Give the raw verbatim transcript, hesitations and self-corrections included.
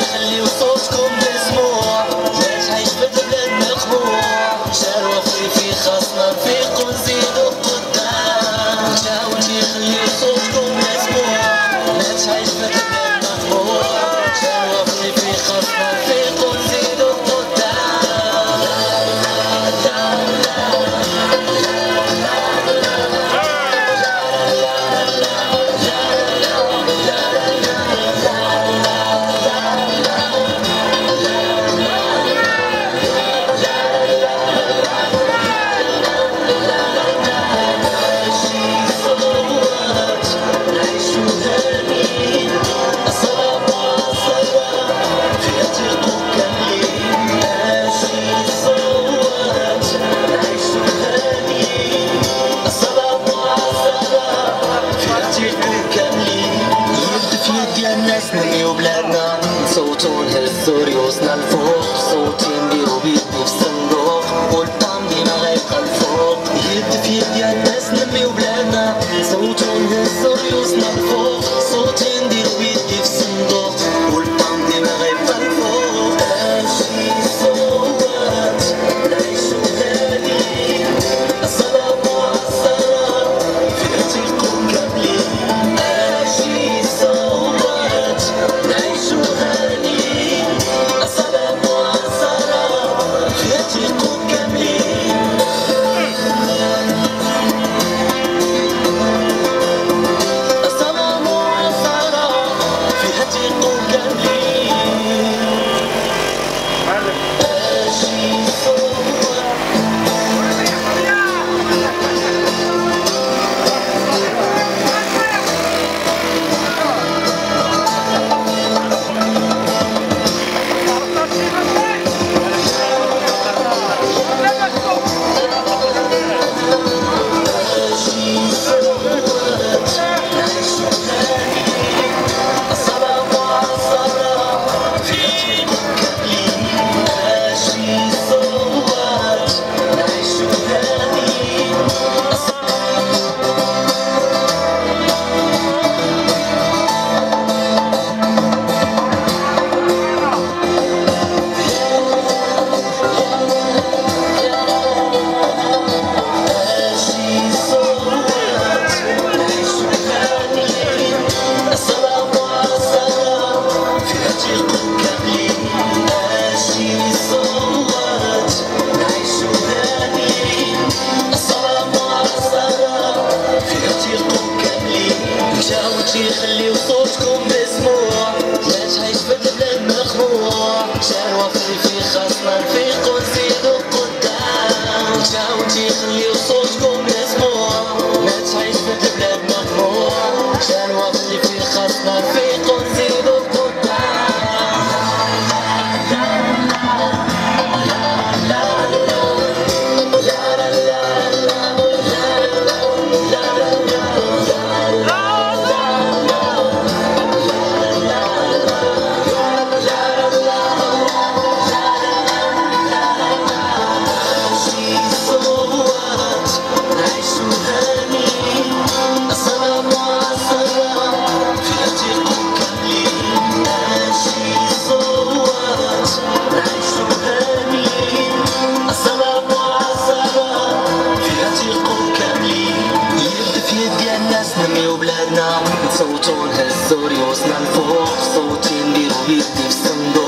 خليو صوتكم مسموع، لا تعيش ببلاد مقموع، شاروا في في خاصنا نفيقو نزيدو قدام. جاوتي خليو صوتكم مسموع، لا تعيش ببلاد مقموع، شاروا في في خاصنا نفيقو نزيدو قدام. نحميو بلادنا نصوتو نهزو ريوسنا الفوق، صوتي نديرو بيدي في الصندوق والطعم ديما غيبقى الفوق. يد في يد يا الناس نحميو بلادنا نصوتو نهزو ريوسنا الفوق، صوتي نديرو بيدي في الصندوق والطعم ديما غيبقى الفوق. ماشي صوت نعيشو هاديين، الصلاة والسلام في عتيقكم كاملين. ماشي صوت نعيشو هاديين، السلام والسلام في عتيقكم كاملين. السلام والسلام في عتيقكم كاملين. ماشي صوت خليو صوتكم مسموع، لا تعيش ببلاد مخموع، شاروا في في خاصنا نفيقو نزيدو قدام. جاوتي خليو صوتكم مسموع، لا تعيش ببلاد مخموع، شاروا في في خاصنا نفيقو نزيدو قدام. نحميو بلادنا نصوتو نهزو ريوسنا الفوق، صوتي نديرو بيدي في الصندوق